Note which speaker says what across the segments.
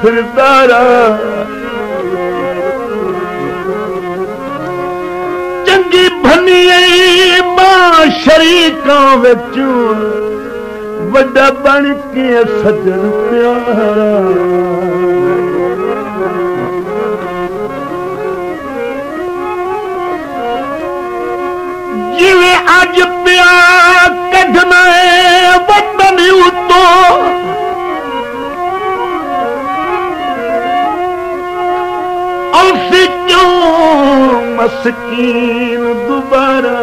Speaker 1: फिरदारा चंगी भनी मां शरीकां विच वड्डा बन के सजन प्यारा जिवें अज पिया कढना वतन उतो औसी क्यों मस्कीन दोबारा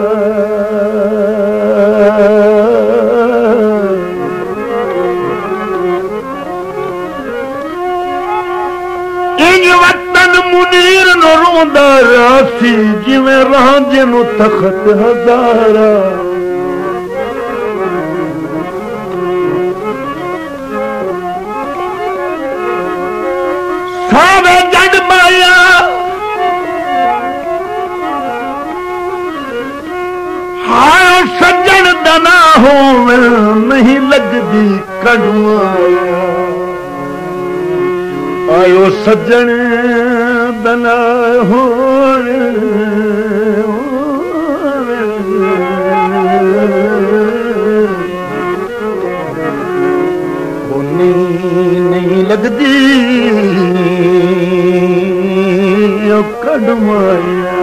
Speaker 1: इंज वतन मुनीर नो रोंदा रासी जिवें रांझे नु तखत हजारा सावे जग माया हाय सज्जन दना होवे नहीं लगदी कड़ुआया आयो सज्जन दना होवे नहीं लगदी कड़ुआया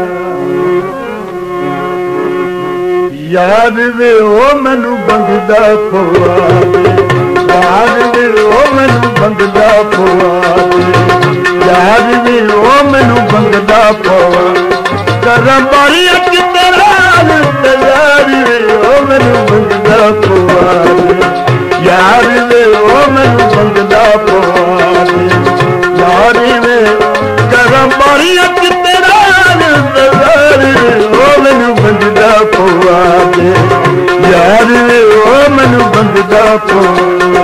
Speaker 1: याद वे ओ मैनू बंगदा पवा याद वे ओ मैनू बंगदा पवा याद वे ओ मैनू बंगदा पवा करम बारी तेरा याद वे ओ मैनू बंगदा पवा याद वे ओ मैनू बंगदा पवा याद वे करम बारी तेरा ओ मैनू बंगदा पवा यार ओ मैनू बंगदा पवा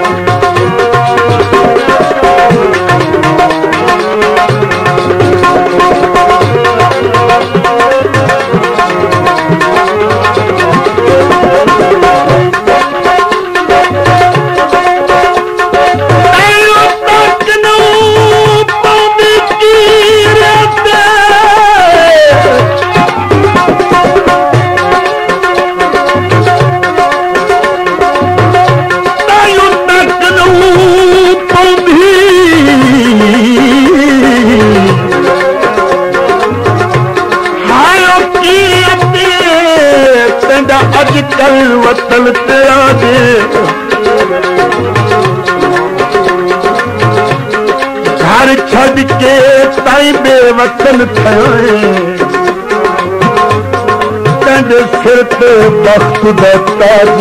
Speaker 1: अजकल वतन तेरा दे घर छड़ के ताई बेवतन थे तेरे सिर पे बख्त दा ताज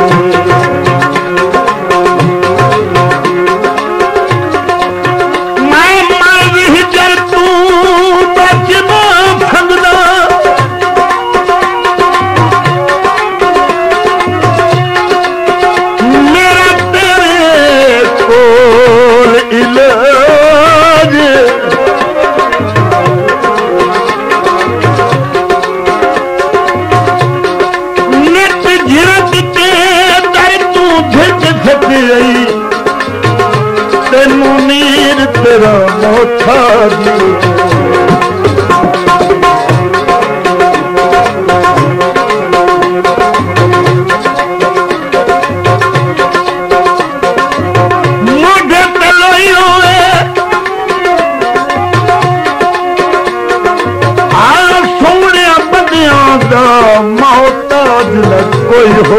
Speaker 1: तेनू नीर तेरा मोथा मोढ़े तलोई हुए आ सोने बंदियां दा मोहताज न कोई हो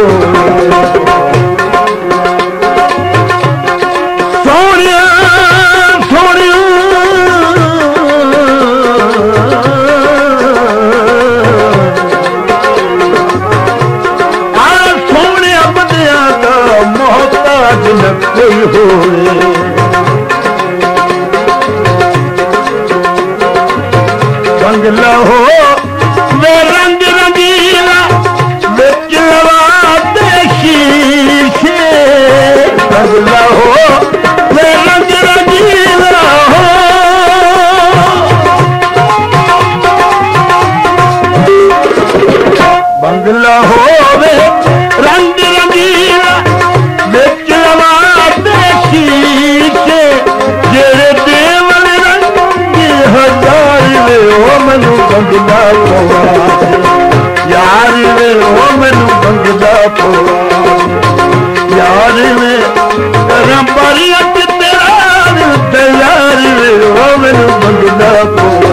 Speaker 1: बंगला पवा यार वे ओ मैनू बंगला पवा यार वे रंबारिया तेरा यार वे ओ मैनू बंगला पवा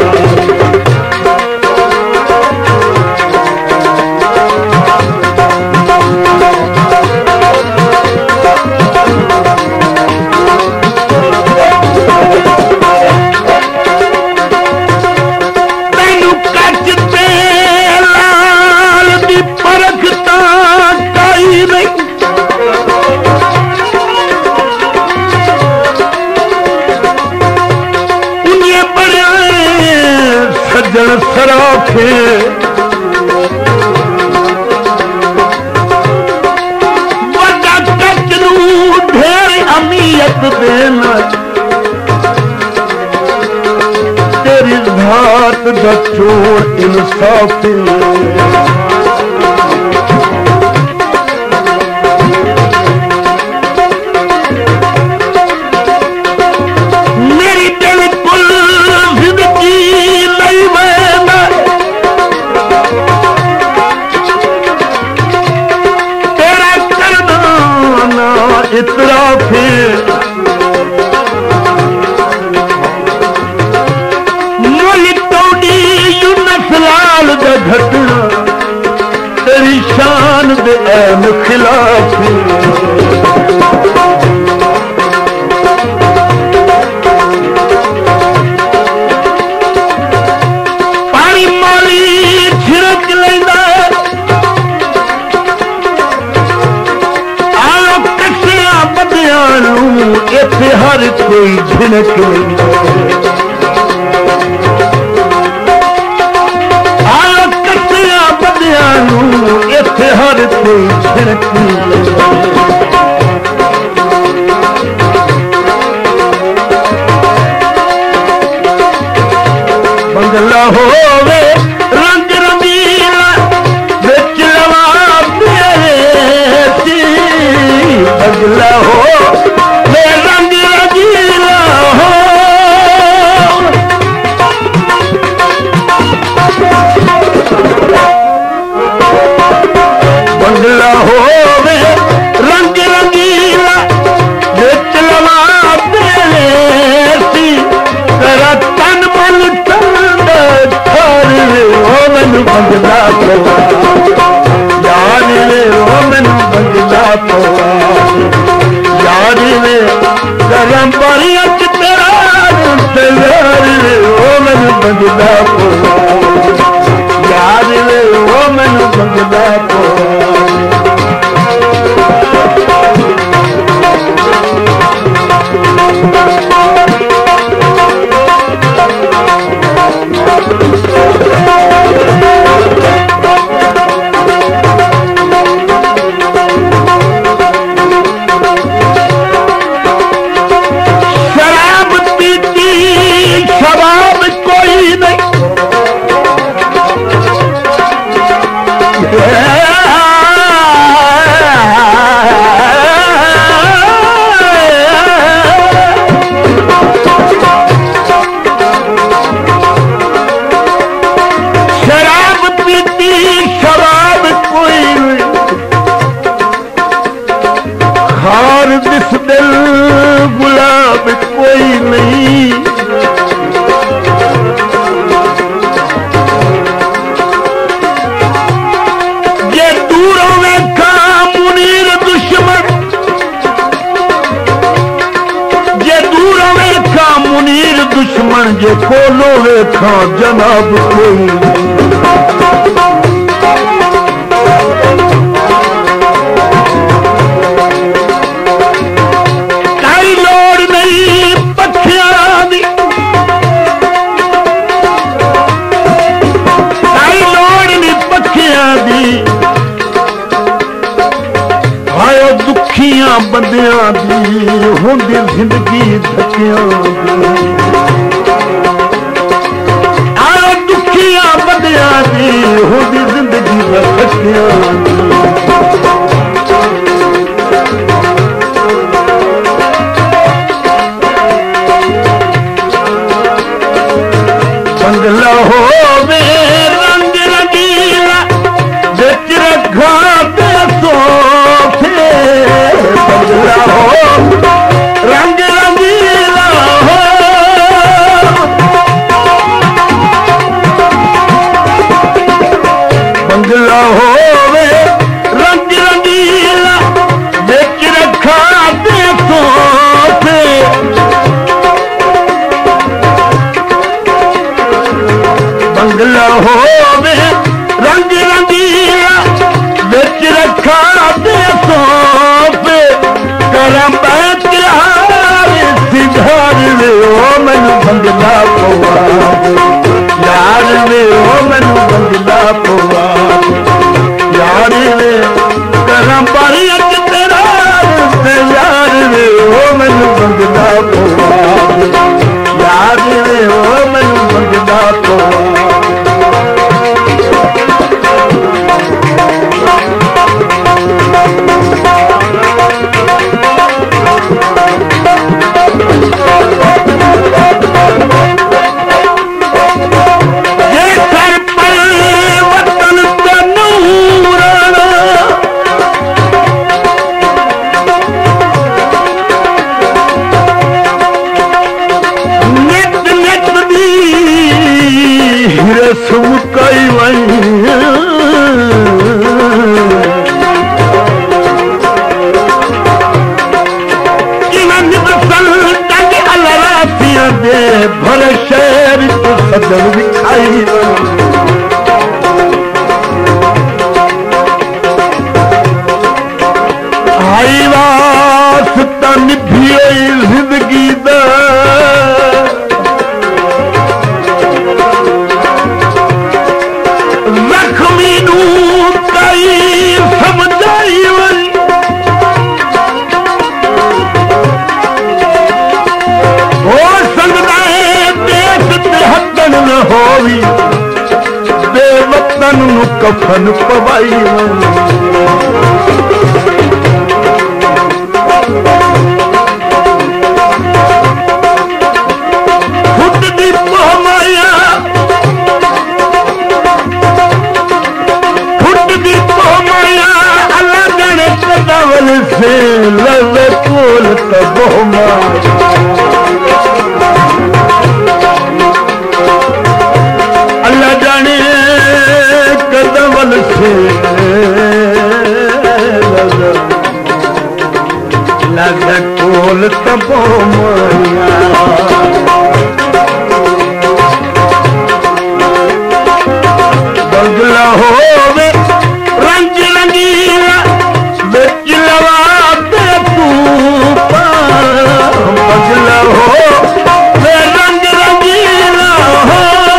Speaker 1: सजन सराखे वड्डा कच नूं ढेर अमीयत देना तेरी धात दा चोर इंसाफी इतराफी मुल तोड़ी यूनस लाल दा घटना तेरी शान दे ऐन खिलाफी पानी माली छिड़क लेंदा इत्थे हर कोई झिनक आलो कच्चिया बदिया नूं इत्थे हर कोई झिनक बंगला होवे रंग रंगीला बिच लवा तेरे बंगला हो बंगला होवे रंग रंगीला बिच लवा तेरे तेरा तन मन ठंड थार ओ मैनू बंगला पवा यार वे ओ मैनू बंगला पवा यार वे गरम परिया च तेरा यार वे ओ मैनू बंगला पवा यार वे ओ मैनू बंगला पवा गुलाब कोई नहीं जे दूरों वेखा मुनीर दुश्मन जे दूरों वेखा मुनीर दुश्मन जे कोलो वेखा जनाब कोई बंदियां दी होंदी जिंदगी धक्कियां आओ दुखियां बंदियां दी होंदी जिंदगी धक्कियां बंगला होवे सदन विखाई आई वास्ता निभी जिंदगी दा जख्मी नू कई समझाई वई हो सकदा है देश ते हदन न होवी बेवतन नू कफन पवाई खुद दी पहमाया अल्लाह जाने कदवल से लवे कोल तबोमा अल्लाह जाने कदवल से लवे कोल तबोमा बगला होवे रंग रंगीला बिच लवा दे तूफा बगला हो वे रंग रंगीला हो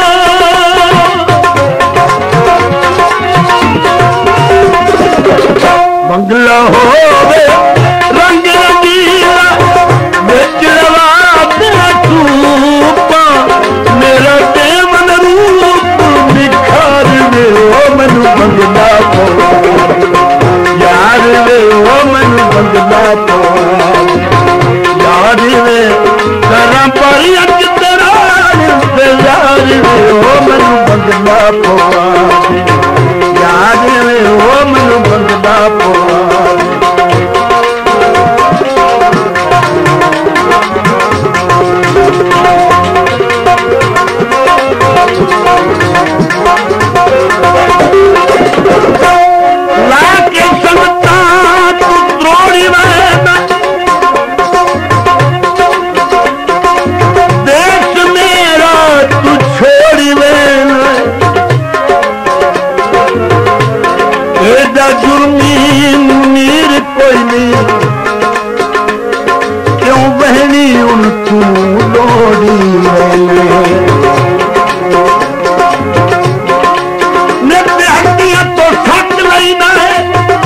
Speaker 1: बगला होवे रंग रंगीला बिच लवा दे तूफा मेरा देवन रूप निखार वे ओ मैनू बंगला पो यार वे ओ मैनू बंगला पो यार वे करा पर अज तेरा यार वे ओ मैनू बंगला पो यार वे ओ मैनू बंगला पो लाके संगता तू द्रोड़ी वैदा देश मेरा तू छोड़ी वैना एदा जुर्मी मुनीर कोई नहीं क्यों बहनी उन तू लोड़ी वैना तो सट लेना है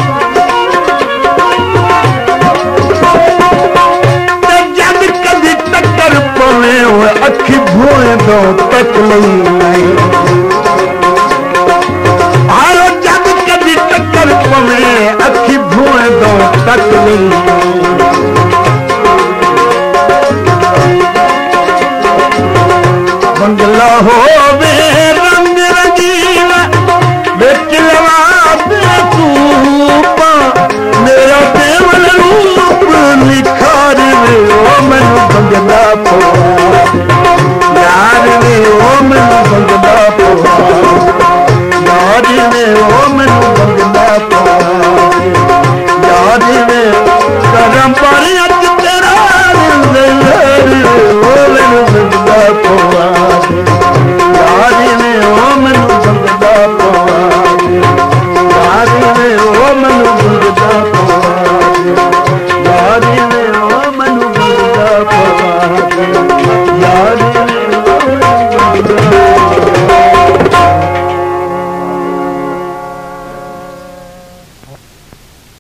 Speaker 1: जब कभी टक्कर पवे हुए अखी भूए दो तक नहीं आयो जब कभी टक्कर पवे अखी भूए दो तक नहीं बंगला हो वे रंग रंगीला बिच लवा दे तूफा मेरा देवल रूप निखार वे ओ मैनू बंगला पो